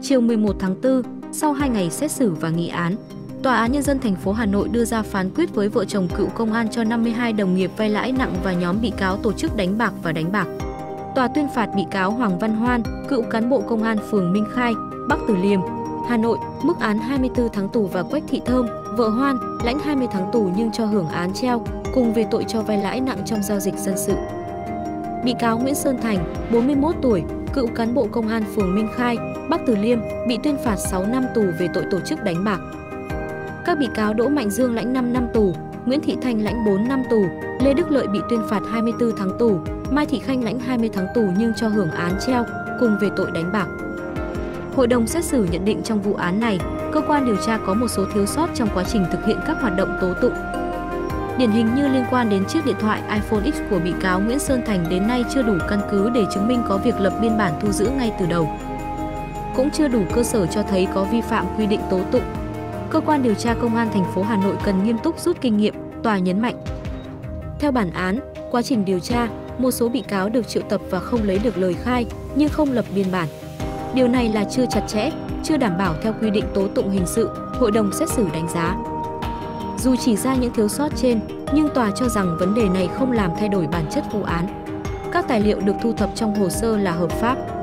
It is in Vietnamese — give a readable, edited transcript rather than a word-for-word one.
chiều 11 tháng 4, sau 2 ngày xét xử và nghị án, Tòa án Nhân dân thành phố Hà Nội đưa ra phán quyết với vợ chồng cựu công an cho 52 đồng nghiệp vay lãi nặng và nhóm bị cáo tổ chức đánh bạc và đánh bạc. Tòa tuyên phạt bị cáo Hoàng Văn Hoan, cựu cán bộ công an phường Minh Khai, Bắc Từ Liêm, Hà Nội, mức án 24 tháng tù và Quách Thị Thơm, vợ Hoan, lãnh 20 tháng tù nhưng cho hưởng án treo, cùng về tội cho vay lãi nặng trong giao dịch dân sự. Bị cáo Nguyễn Sơn Thành, 41 tuổi, cựu cán bộ công an phường Minh Khai, Bắc Từ Liêm, bị tuyên phạt 6 năm tù về tội tổ chức đánh bạc. Các bị cáo Đỗ Mạnh Dương lãnh 5 năm tù, Nguyễn Thị Thanh lãnh 4 năm tù, Lê Đức Lợi bị tuyên phạt 24 tháng tù, Mai Thị Khanh lãnh 20 tháng tù nhưng cho hưởng án treo, cùng về tội đánh bạc. Hội đồng xét xử nhận định trong vụ án này, cơ quan điều tra có một số thiếu sót trong quá trình thực hiện các hoạt động tố tụng. Điển hình như liên quan đến chiếc điện thoại iPhone X của bị cáo Nguyễn Sơn Thành đến nay chưa đủ căn cứ để chứng minh có việc lập biên bản thu giữ ngay từ đầu. Cũng chưa đủ cơ sở cho thấy có vi phạm quy định tố tụng. Cơ quan điều tra Công an thành phố Hà Nội cần nghiêm túc rút kinh nghiệm, tòa nhấn mạnh. Theo bản án, quá trình điều tra, một số bị cáo được triệu tập và không lấy được lời khai nhưng không lập biên bản. Điều này là chưa chặt chẽ, chưa đảm bảo theo quy định tố tụng hình sự, hội đồng xét xử đánh giá. Dù chỉ ra những thiếu sót trên, nhưng tòa cho rằng vấn đề này không làm thay đổi bản chất vụ án. Các tài liệu được thu thập trong hồ sơ là hợp pháp.